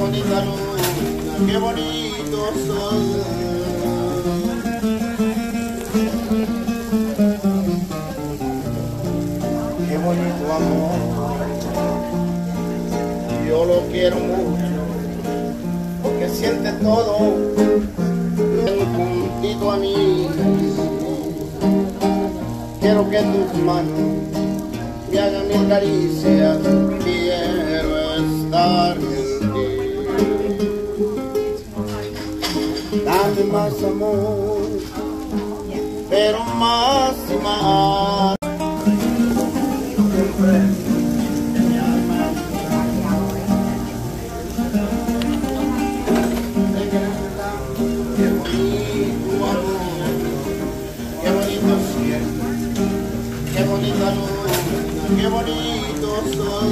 bonita luna, qué bonito sol. Qué bonito amor, yo lo quiero mucho, porque siente todo, ven juntito a mí. Quiero que tus manos me hagan mis caricias, quiero estar en ti. Dame más amor, pero más y más. Siempre en mi alma. Qué bonito amor, qué bonito cielo, qué bonita luna, qué bonito sol.